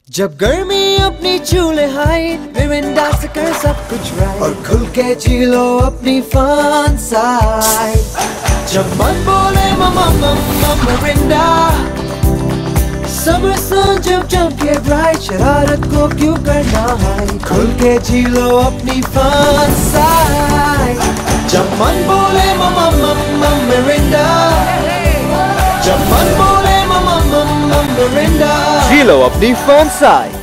जब गर्मी अपनी चूल्हे हाई, मिरिंडा से कर सब कुछ राइट और खुल के जी लो अपनी फन साइड। जब मन बोले ममा ममा मिरिंडा, समर सन जब जम के ब्राइट, शरारत को क्यों करना हाई, खुल के जी लो अपनी फन साइड। जब मन बोले ममा ममा मिरिंडा, जब मन बोले ममा ममा मिरिंडा, जी लो अपनी फन साइड।